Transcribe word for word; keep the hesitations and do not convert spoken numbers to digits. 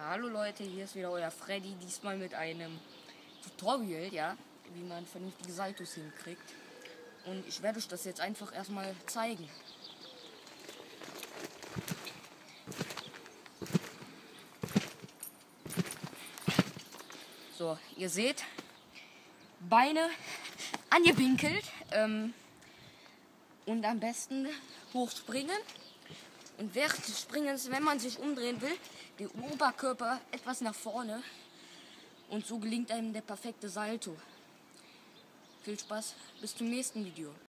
Hallo Leute, hier ist wieder euer Freddy, diesmal mit einem Tutorial, ja, wie man vernünftige Saltos hinkriegt. Und ich werde euch das jetzt einfach erstmal zeigen. So, ihr seht, Beine angewinkelt ähm, und am besten hochspringen. Und während des Springens, wenn man sich umdrehen will, den Oberkörper etwas nach vorne. Und so gelingt einem der perfekte Salto. Viel Spaß, bis zum nächsten Video.